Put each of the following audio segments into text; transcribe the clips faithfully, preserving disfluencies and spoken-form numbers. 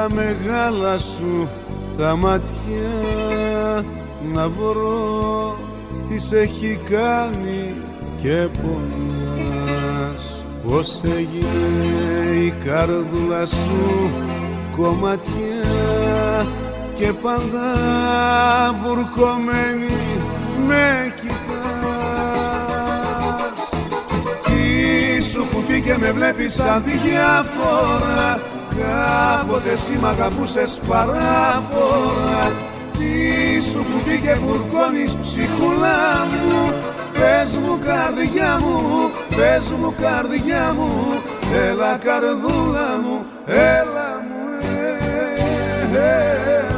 μεγάλα σου τα μάτια να βρω τι σε έχει κάνει και πονάς. Πώς έγινε η καρδούλα σου κομματιά και πάντα βουρκωμένη με κοιτάς. Τι σου που πήγε με βλέπεις αδιάφορα, κάποτε εσύ μ' αγαπούσες παράφορα. Τι σου που πήγε βουρκώνεις ψυχούλα μου, πες μου καρδιά μου, πες μου καρδιά μου, έλα καρδούλα μου, έλα μου, έλα.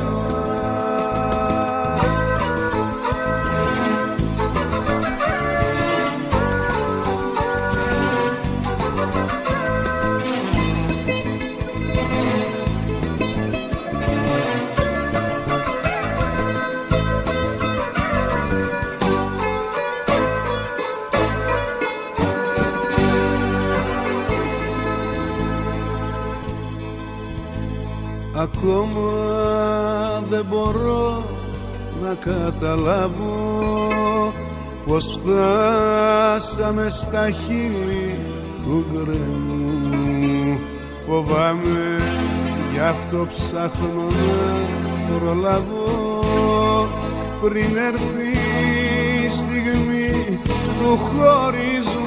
Ακόμα δεν μπορώ να καταλάβω πως φτάσαμε στα χείλη του γκρεμού. Φοβάμαι, γι' αυτό ψάχνω να προλάβω πριν έρθει η στιγμή του χωρισμού.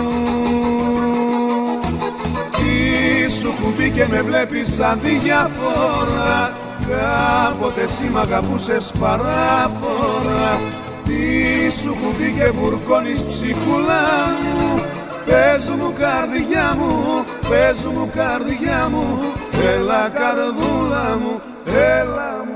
Σου που μπήκε με βλέπεις αδιάφορα, κάποτε εσύ μ' αγαπούσες παράφορα. Τι σου που μπήκε βουρκώνεις ψυχούλα μου, πες μου καρδιά μου, πες μου καρδιά μου, έλα καρδούλα μου, έλα μου.